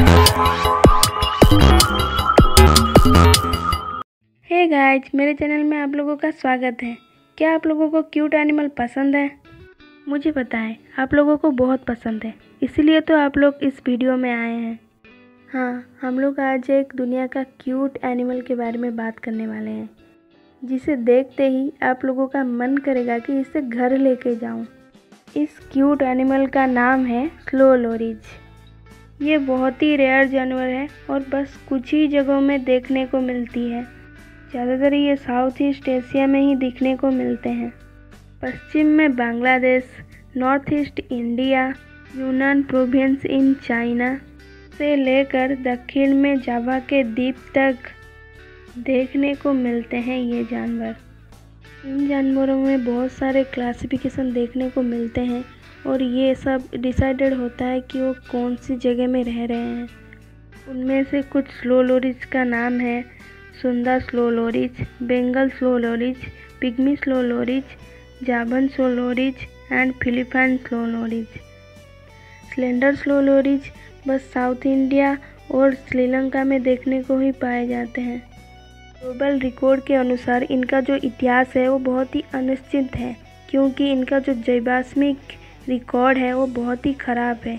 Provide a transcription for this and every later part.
Hey guys, मेरे channel में आप लोगों का स्वागत है। क्या आप लोगों को क्यूट एनिमल पसंद है? मुझे पता है आप लोगों को बहुत पसंद है, इसीलिए तो आप लोग इस वीडियो में आए हैं। हाँ, हम लोग आज एक दुनिया का क्यूट एनिमल के बारे में बात करने वाले हैं, जिसे देखते ही आप लोगों का मन करेगा कि इसे घर लेके जाऊं। इस क्यूट एनिमल का नाम है स्लो लोरीज। ये बहुत ही रेयर जानवर है और बस कुछ ही जगहों में देखने को मिलती है। ज़्यादातर ये साउथ ईस्ट एशिया में ही दिखने को मिलते हैं। पश्चिम में Bangladesh, north east India, Yunnan province in China से लेकर दक्षिण में जावा के द्वीप तक देखने को मिलते हैं ये जानवर। इन जानवरों में बहुत सारे क्लासिफिकेशन देखने को मिलते हैं और ये सब डिसाइडेड होता है कि वो कौन सी जगह में रह रहे हैं। उनमें से कुछ स्लो लोरीज का नाम है Sunda slow loris, Bengal slow loris, pygmy slow loris, Javan slow loris and Philippine slow loris. Slender slow loris बस साउथ इंडिया और श्रीलंका में देखने को ही पाए जाते हैं। ग्लोबल रिकॉर्ड के अनुसार इनका जो इतिहास है वो बहुत ही अनिश्चित है, क्योंकि इनका जो जैवास्मिक रिकॉर्ड है वो बहुत ही ख़राब है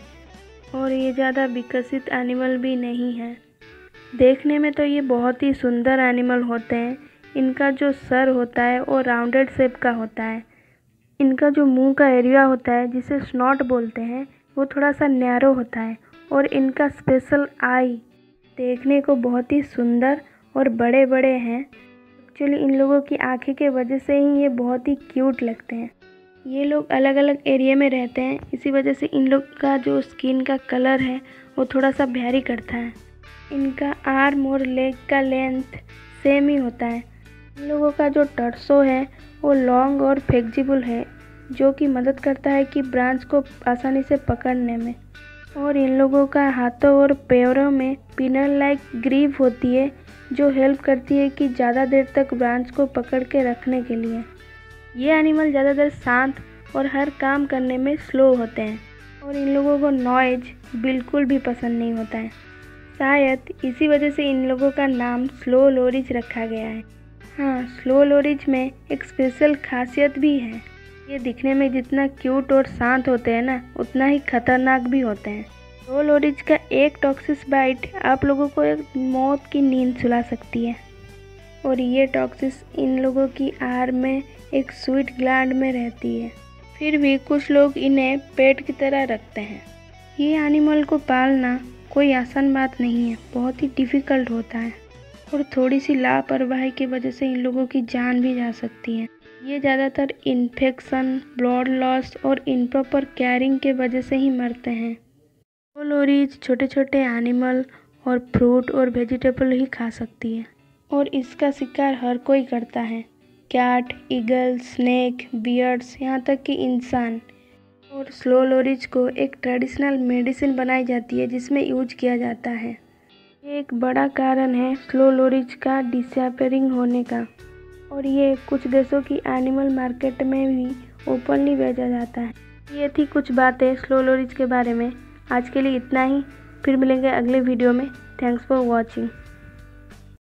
और ये ज़्यादा विकसित एनिमल भी नहीं है। देखने में तो ये बहुत ही सुंदर एनिमल होते हैं। इनका जो सर होता है वो राउंडेड शेप का होता है। इनका जो मुंह का एरिया होता है, जिसे स्नॉट बोलते हैं, वो थोड़ा सा नैरो होता है और इनका स्पेशल आई देखने को बहुत ही सुंदर और बड़े बड़े हैं। एक्चुअली इन लोगों की आँखें के वजह से ही ये बहुत ही क्यूट लगते हैं। ये लोग अलग अलग एरिया में रहते हैं, इसी वजह से इन लोग का जो स्किन का कलर है वो थोड़ा सा वेरी करता है। इनका आर्म और लेग का लेंथ सेम ही होता है। इन लोगों का जो टर्सो है वो लॉन्ग और फ्लेक्सिबल है, जो कि मदद करता है कि ब्रांच को आसानी से पकड़ने में। और इन लोगों का हाथों और पैरों में पिनल लाइक ग्रीव होती है, जो हेल्प करती है कि ज़्यादा देर तक ब्रांच को पकड़ के रखने के लिए। ये एनिमल ज़्यादातर शांत और हर काम करने में स्लो होते हैं और इन लोगों को नॉइज बिल्कुल भी पसंद नहीं होता है। शायद इसी वजह से इन लोगों का नाम स्लो लोरीज रखा गया है। हाँ, स्लो लोरीज में एक स्पेशल खासियत भी है। ये दिखने में जितना क्यूट और शांत होते हैं ना, उतना ही खतरनाक भी होते हैं। स्लो लोरीज का एक टॉक्सिस बाइट आप लोगों को एक मौत की नींद सुला सकती है और ये टॉक्सिस इन लोगों की आहार में एक स्वीट ग्लैंड में रहती है। फिर भी कुछ लोग इन्हें पेट की तरह रखते हैं। ये एनिमल को पालना कोई आसान बात नहीं है, बहुत ही डिफ़िकल्ट होता है और थोड़ी सी लापरवाही की वजह से इन लोगों की जान भी जा सकती है। ये ज़्यादातर इन्फेक्शन, ब्लड लॉस और इम्प्रॉपर केयरिंग के वजह से ही मरते हैं। स्लो लोरीज छोटे छोटे एनिमल और फ्रूट और वेजिटेबल ही खा सकती है और इसका शिकार हर कोई करता है। कैट, ईगल, स्नेक, बियर्ड्स, यहाँ तक कि इंसान। और स्लो लोरीज को एक ट्रेडिशनल मेडिसिन बनाई जाती है, जिसमें यूज किया जाता है। ये एक बड़ा कारण है स्लो लोरीज का डिसअपियरिंग होने का और ये कुछ देशों की एनिमल मार्केट में भी ओपनली बेचा जाता है। ये थी कुछ बातें स्लो लोरीज के बारे में। आज के लिए इतना ही, फिर मिलेंगे अगले वीडियो में। Thanks for watching.